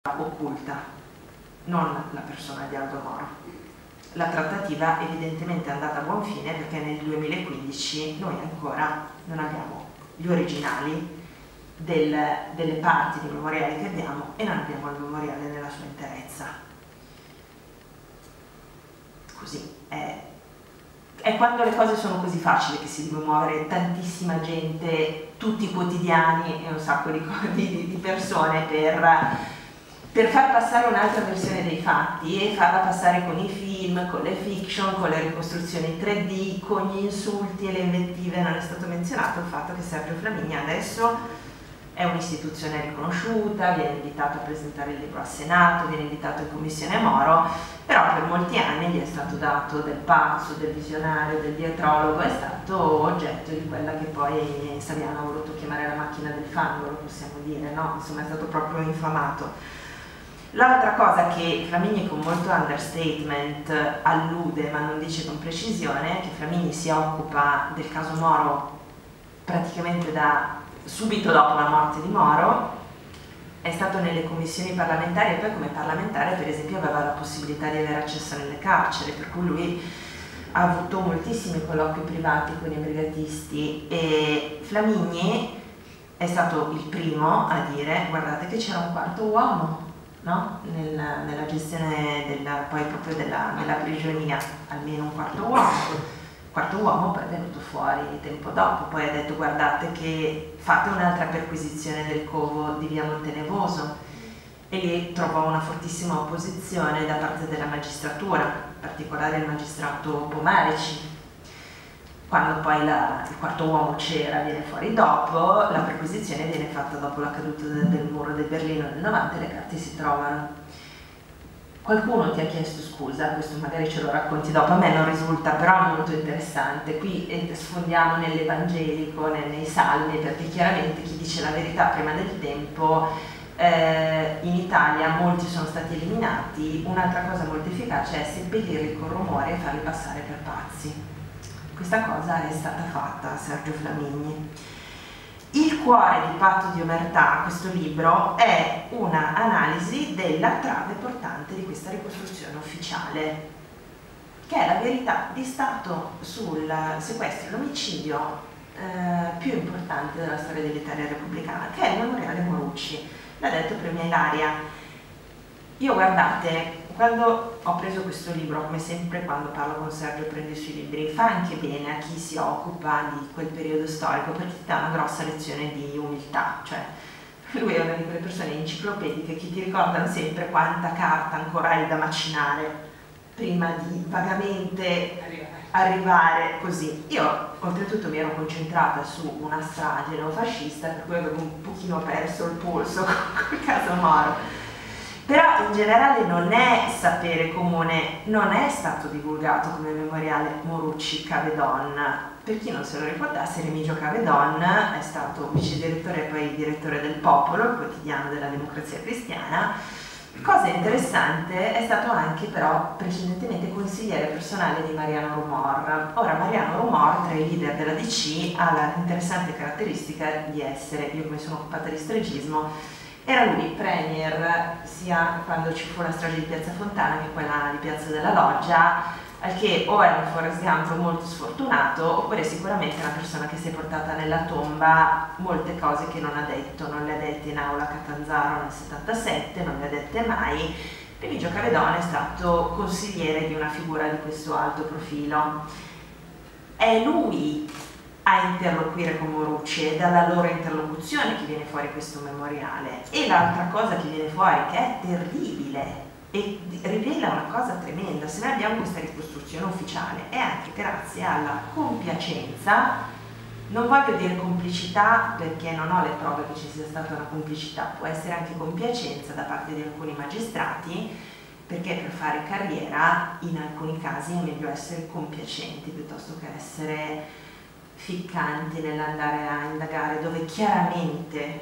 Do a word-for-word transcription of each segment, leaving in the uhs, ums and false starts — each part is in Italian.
occulta, non la persona di Aldo Moro. La trattativa evidentemente è andata a buon fine perché nel duemilaquindici noi ancora non abbiamo gli originali del, delle parti di memoriale che abbiamo e non abbiamo il memoriale nella sua interezza. Così è, è quando le cose sono così facili che si deve muovere tantissima gente, tutti i quotidiani e un sacco di, di, di persone per, per far passare un'altra versione dei fatti e farla passare con i film, con le fiction, con le ricostruzioni tre D, con gli insulti e le invettive. Non è stato menzionato il fatto che Sergio Flamigni adesso è un'istituzione riconosciuta, viene invitato a presentare il libro al Senato, viene invitato in Commissione Moro, però per molti anni gli è stato dato del pazzo, del visionario, del dietrologo, è stato oggetto di quella che poi Saviano ha voluto chiamare la macchina del fango, lo possiamo dire, no? Insomma è stato proprio infamato. L'altra cosa che Flamigni con molto understatement allude, ma non dice con precisione, è che Flamigni si occupa del caso Moro praticamente da subito dopo la morte di Moro, è stato nelle commissioni parlamentari e poi come parlamentare per esempio aveva la possibilità di avere accesso nelle carceri, per cui lui ha avuto moltissimi colloqui privati con i brigatisti e Flamigni è stato il primo a dire guardate che c'era un quarto uomo, no? Nel, nella gestione della, poi proprio della, della prigionia, almeno un quarto uomo. Quarto uomo poi è venuto fuori tempo dopo, poi ha detto guardate che fate un'altra perquisizione del covo di via Montenevoso e lì trovò una fortissima opposizione da parte della magistratura, in particolare il magistrato Pomarici. Quando poi la, il quarto uomo c'era, viene fuori dopo, la perquisizione viene fatta dopo la caduta del, del muro di Berlino nel novanta e le carte si trovano. Qualcuno ti ha chiesto scusa, questo magari ce lo racconti dopo, a me non risulta, però è molto interessante. Qui sfondiamo nell'Evangelico, nei salmi, perché chiaramente chi dice la verità prima del tempo, eh, in Italia molti sono stati eliminati. Un'altra cosa molto efficace è seppellirli con rumore e farli passare per pazzi. Questa cosa è stata fatta a Sergio Flamigni. Il cuore di Patto di Omertà, questo libro, è una analisi della trave portante di questa ricostruzione ufficiale, che è la verità di Stato sul sequestro e l'omicidio eh, più importante della storia dell'Italia repubblicana, che è il memoriale Morucci. L'ha detto prima Ilaria. Io guardate, quando ho preso questo libro, come sempre quando parlo con Sergio prendo i suoi libri, fa anche bene a chi si occupa di quel periodo storico perché ti dà una grossa lezione di umiltà, cioè lui è una di quelle persone enciclopediche che ti ricordano sempre quanta carta ancora hai da macinare prima di vagamente arrivare così. Io oltretutto mi ero concentrata su una strage neofascista per cui avevo un pochino perso il polso col caso Moro. Però in generale non è sapere comune, non è stato divulgato come memoriale Morucci Cavedon. Per chi non se lo ricordasse, Remigio Cavedon è stato vice direttore e poi direttore del Popolo, il quotidiano della Democrazia Cristiana. Cosa interessante, è stato anche però precedentemente consigliere personale di Mariano Rumor. Ora Mariano Rumor, tra i leader della D C, ha l'interessante caratteristica di essere, io come sono occupata di stregismo, era lui premier sia quando ci fu la strage di Piazza Fontana che quella di Piazza della Loggia, al che o è un Forrest Gump molto sfortunato oppure sicuramente è una persona che si è portata nella tomba molte cose che non ha detto, non le ha dette in aula a Catanzaro nel settantasette, non le ha dette mai. Remigio Cavedon è stato consigliere di una figura di questo alto profilo. È lui a interloquire con Morucci, è dalla loro interlocuzione che viene fuori questo memoriale. E l'altra cosa che viene fuori, che è terribile e rivela una cosa tremenda, se noi abbiamo questa ricostruzione ufficiale è anche grazie alla compiacenza, non voglio dire complicità perché non ho le prove che ci sia stata una complicità, può essere anche compiacenza da parte di alcuni magistrati, perché per fare carriera in alcuni casi è meglio essere compiacenti piuttosto che essere ficcanti nell'andare a indagare, dove chiaramente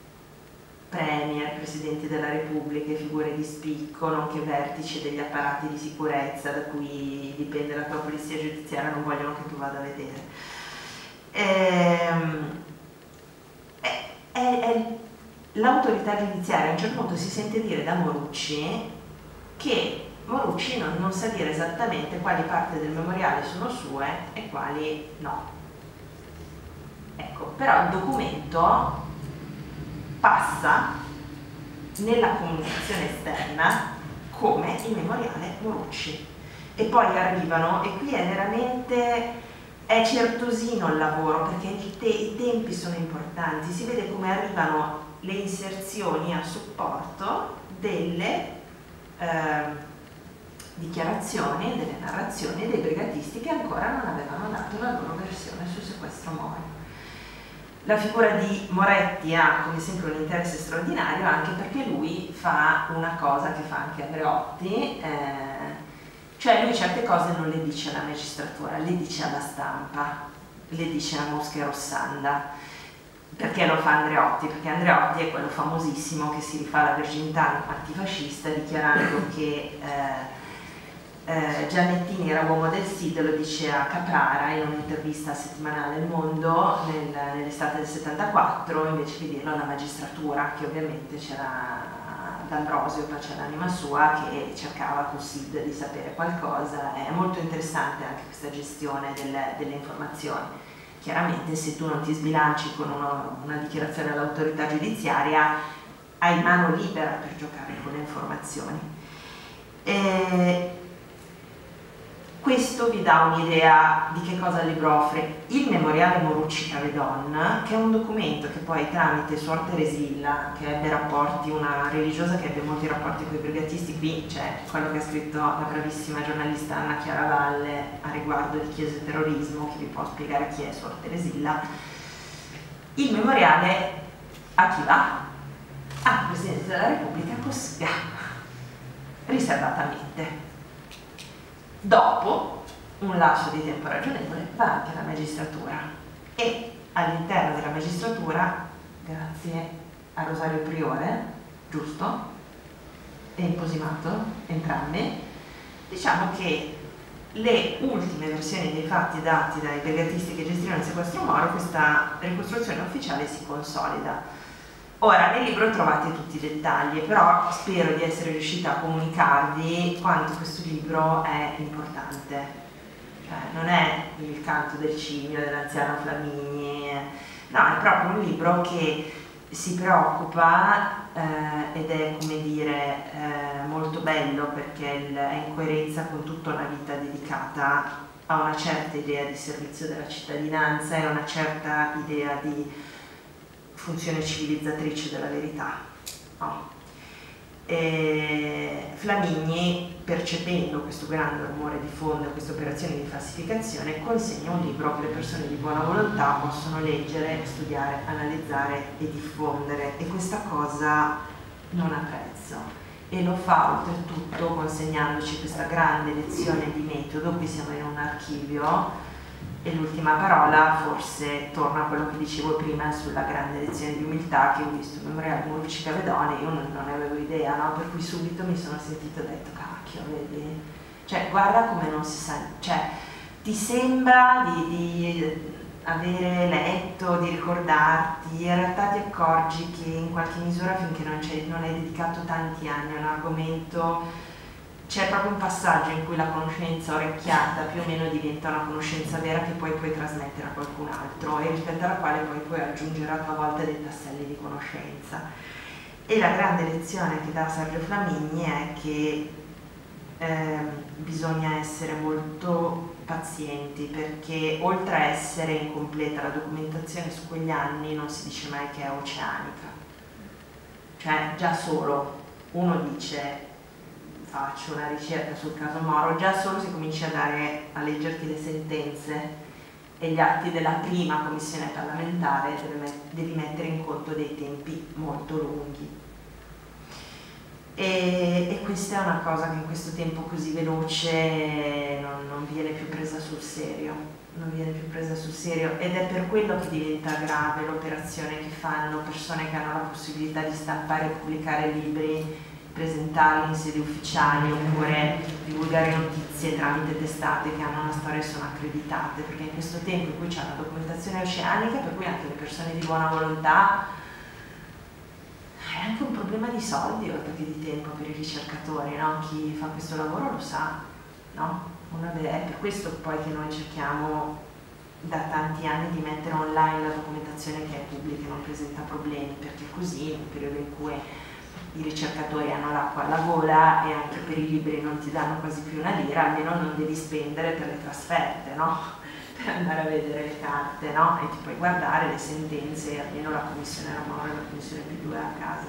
premier, presidenti della Repubblica, figure di spicco, nonché vertici degli apparati di sicurezza da cui dipende la tua polizia giudiziaria non vogliono che tu vada a vedere. Ehm, è, è, è l'autorità giudiziaria a un certo punto si sente dire da Morucci che Morucci non, non sa dire esattamente quali parti del memoriale sono sue e quali no. Ecco, però il documento passa nella comunicazione esterna come il memoriale Morucci. E poi arrivano, e qui è veramente, è certosino il lavoro, perché il te, i tempi sono importanti, si vede come arrivano le inserzioni a supporto delle eh, dichiarazioni, delle narrazioni dei brigatisti che ancora non avevano dato la loro versione sul sequestro Moro. La figura di Moretti ha come sempre un interesse straordinario anche perché lui fa una cosa che fa anche Andreotti, eh, cioè lui certe cose non le dice alla magistratura, le dice alla stampa, le dice a Mosca e Rossanda. Perché lo fa Andreotti? Perché Andreotti è quello famosissimo che si rifà alla virginità antifascista dichiarando che eh, eh, Giannettini era uomo del S I D, lo dice a Caprara in un'intervista settimanale Il Mondo nel, nell'estate del settantaquattro, invece di dirlo alla magistratura, che ovviamente c'era D'Ambrosio, pace all'anima sua, che cercava col S I D di sapere qualcosa. È molto interessante anche questa gestione delle, delle informazioni. Chiaramente se tu non ti sbilanci con uno, una dichiarazione all'autorità giudiziaria hai mano libera per giocare con le informazioni. E questo vi dà un'idea di che cosa il libro offre. Il memoriale Morucci-Cavedon, che è un documento che poi tramite Suor Teresilla, che ebbe rapporti, una religiosa che ebbe molti rapporti con i brigatisti, qui c'è quello che ha scritto la bravissima giornalista Anna Chiara Valle a riguardo di Chiesa e terrorismo, che vi può spiegare chi è Suor Teresilla. Il memoriale a chi va? Al Presidente della Repubblica Cossiga, riservatamente. Dopo un lasso di tempo ragionevole va anche alla magistratura e all'interno della magistratura, grazie a Rosario Priore, giusto, e Imposimato, entrambi, diciamo che le ultime versioni dei fatti dati dai brigatisti che gestivano il sequestro Moro, questa ricostruzione ufficiale si consolida. Ora, nel libro trovate tutti i dettagli, però spero di essere riuscita a comunicarvi quanto questo libro è importante. Cioè, non è il canto del cigno dell'anziano Flamini, no, è proprio un libro che si preoccupa eh, ed è, come dire, eh, molto bello perché è in coerenza con tutta una vita dedicata a una certa idea di servizio della cittadinanza e a una certa idea di funzione civilizzatrice della verità. No. E Flamini, percependo questo grande rumore di fondo e queste operazioni di falsificazione, consegna un libro che le persone di buona volontà possono leggere, studiare, analizzare e diffondere, e questa cosa non ha prezzo. E lo fa oltretutto consegnandoci questa grande lezione di metodo. Qui siamo in un archivio e l'ultima parola forse torna a quello che dicevo prima sulla grande lezione di umiltà che ho visto il memoriale Morucci-Cavedone. Io non, non ne avevo idea, no? Per cui subito mi sono sentito e ho detto cacchio, vedi? Cioè guarda come non si sa, cioè ti sembra di, di avere letto, di ricordarti, in realtà ti accorgi che in qualche misura finché non, non hai dedicato tanti anni a un argomento c'è proprio un passaggio in cui la conoscenza orecchiata più o meno diventa una conoscenza vera che poi puoi trasmettere a qualcun altro e rispetto alla quale poi puoi aggiungere a tua volta dei tasselli di conoscenza. E la grande lezione che dà Sergio Flamini è che eh, bisogna essere molto pazienti, perché oltre a essere incompleta la documentazione su quegli anni non si dice mai che è oceanica. Cioè già solo uno dice faccio una ricerca sul caso Moro, già solo si comincia a dare a leggerti le sentenze e gli atti della prima commissione parlamentare, devi mettere in conto dei tempi molto lunghi. E, e questa è una cosa che in questo tempo così veloce non, non viene più presa sul serio, non viene più presa sul serio ed è per quello che diventa grave l'operazione che fanno persone che hanno la possibilità di stampare e pubblicare libri, presentarli in sedi ufficiali oppure divulgare notizie tramite testate che hanno una storia e sono accreditate, perché in questo tempo in cui c'è una documentazione oceanica per cui anche le persone di buona volontà è anche un problema di soldi oltre che di tempo per i ricercatori, no? Chi fa questo lavoro lo sa, no? Una delle, è per questo poi che noi cerchiamo da tanti anni di mettere online la documentazione che è pubblica e non presenta problemi, perché così in un periodo in cui i ricercatori hanno l'acqua alla gola e anche per i libri non ti danno quasi più una lira, almeno non devi spendere per le trasferte, no? Per andare a vedere le carte, no? E ti puoi guardare le sentenze, almeno la commissione Ramon e la commissione P due a casa.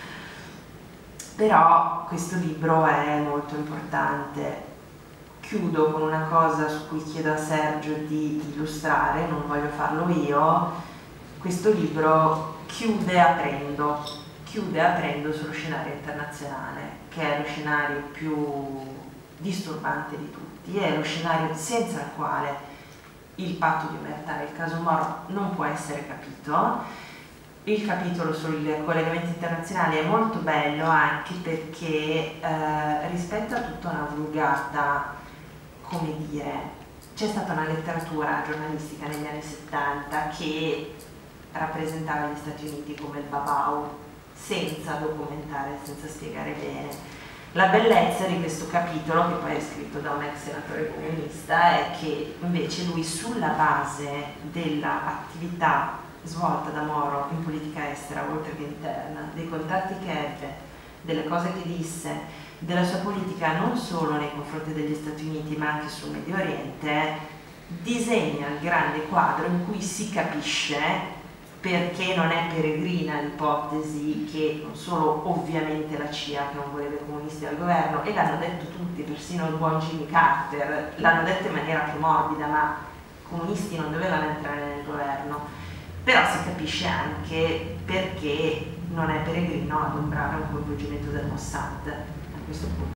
Però questo libro è molto importante. Chiudo con una cosa su cui chiedo a Sergio di illustrare, non voglio farlo io. Questo libro chiude aprendo, chiude aprendo sullo scenario internazionale, che è lo scenario più disturbante di tutti, è lo scenario senza il quale il patto di omertà e il caso Moro non può essere capito. Il capitolo sui collegamenti internazionali è molto bello anche perché eh, rispetto a tutta una vulgata, come dire, c'è stata una letteratura giornalistica negli anni settanta che rappresentava gli Stati Uniti come il babau, senza documentare, senza spiegare bene. La bellezza di questo capitolo, che poi è scritto da un ex senatore comunista, è che invece lui, sulla base dell'attività svolta da Moro in politica estera, oltre che interna, dei contatti che ebbe, delle cose che disse, della sua politica non solo nei confronti degli Stati Uniti ma anche sul Medio Oriente, disegna il grande quadro in cui si capisce perché non è peregrina l'ipotesi che non solo ovviamente la C I A che non voleva i comunisti al governo, e l'hanno detto tutti, persino il buon Jimmy Carter, l'hanno detto in maniera più morbida, ma i comunisti non dovevano entrare nel governo, però si capisce anche perché non è peregrino adombrare un coinvolgimento del Mossad a questo punto.